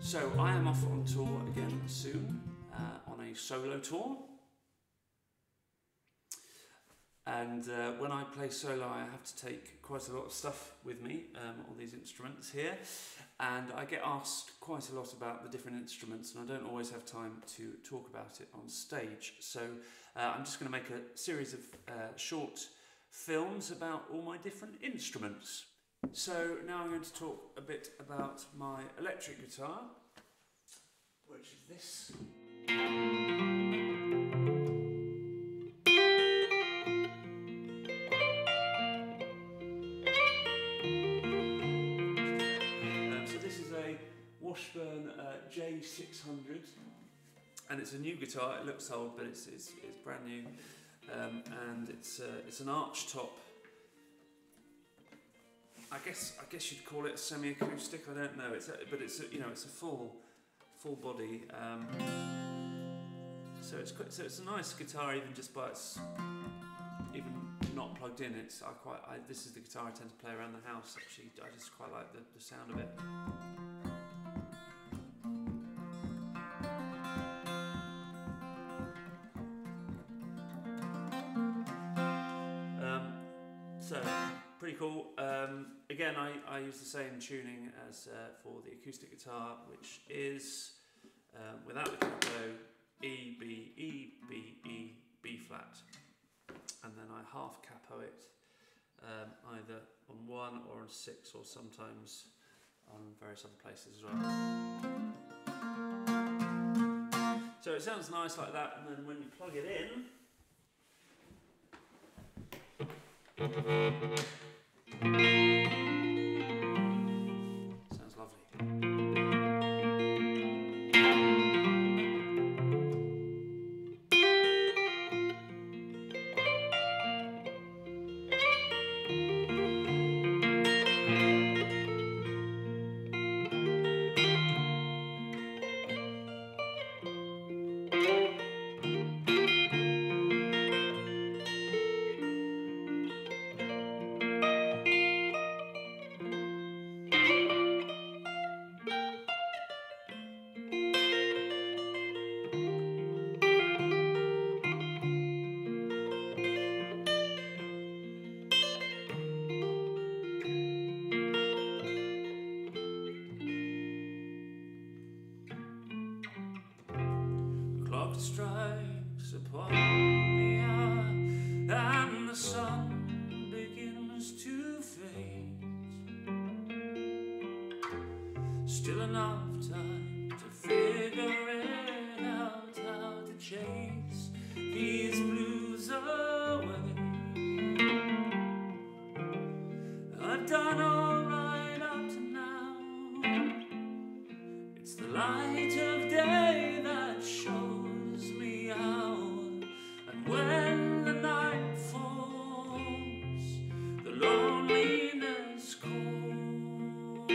So I am off on tour again soon, on a solo tour. And when I play solo, I have to take quite a lot of stuff with me, all these instruments here. And I get asked quite a lot about the different instruments, and I don't always have time to talk about it on stage. So I'm just going to make a series of short films about all my different instruments. So now I'm going to talk a bit about my electric guitar, which is this. So this is a Washburn J600, and it's a new guitar. It looks old, but it's brand new, and it's an arch top. I guess you'd call it a semi-acoustic. I don't know. It's a full body. So it's a nice guitar, even just by its even not plugged in. This is the guitar I tend to play around the house. Actually, I just quite like the sound of it. So pretty cool. Again, I use the same tuning as for the acoustic guitar, which is without the capo, E, B, E, B, E, B flat, and then I half capo it either on 1 or on 6, or sometimes on various other places as well. So it sounds nice like that, and then when you plug it in, sounds lovely. Clock strikes upon the hour, and the sun begins to fade. Still enough time to figure it out, how to chase these blues away. I've done all right up to now. It's the light of day that shows me how, and when the night falls, the loneliness calls.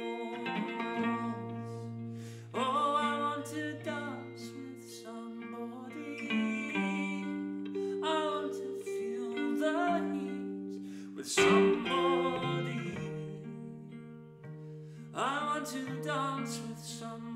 Oh, I want to dance with somebody. I want to feel the heat with somebody. I want to dance with somebody.